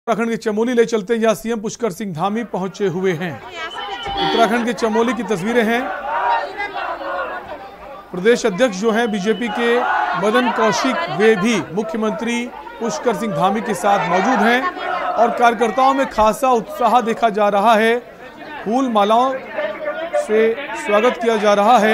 उत्तराखंड के चमोली ले चलते हैं, जहां सीएम पुष्कर सिंह धामी पहुंचे हुए हैं। उत्तराखंड के चमोली की तस्वीरें हैं। प्रदेश अध्यक्ष जो हैं बीजेपी के मदन कौशिक, वे भी मुख्यमंत्री पुष्कर सिंह धामी के साथ मौजूद हैं और कार्यकर्ताओं में खासा उत्साह देखा जा रहा है। फूल मालाओं से स्वागत किया जा रहा है।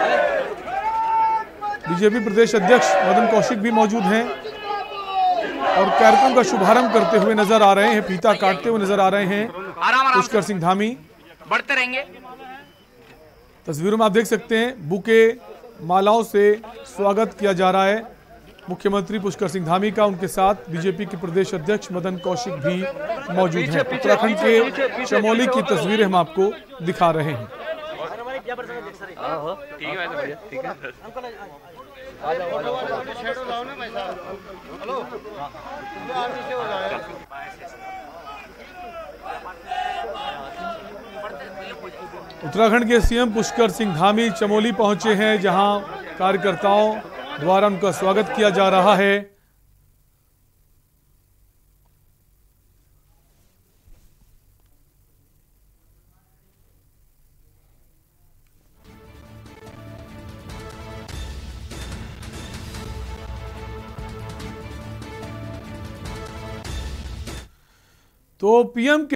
बीजेपी प्रदेश अध्यक्ष मदन कौशिक भी मौजूद हैं और कार्यक्रम का शुभारंभ करते हुए नजर आ रहे हैं, फीता काटते हुए नजर आ रहे हैं पुष्कर सिंह धामी। बढ़ते रहेंगे। तस्वीरों में आप देख सकते हैं, बुके मालाओं से स्वागत किया जा रहा है मुख्यमंत्री पुष्कर सिंह धामी का। उनके साथ बीजेपी के प्रदेश अध्यक्ष मदन कौशिक भी मौजूद हैं। उत्तराखंड के चमोली की तस्वीरें हम आपको दिखा रहे हैं। उत्तराखंड के सीएम पुष्कर सिंह धामी चमोली पहुंचे हैं, जहां कार्यकर्ताओं द्वारा उनका स्वागत किया जा रहा है। तो पीएम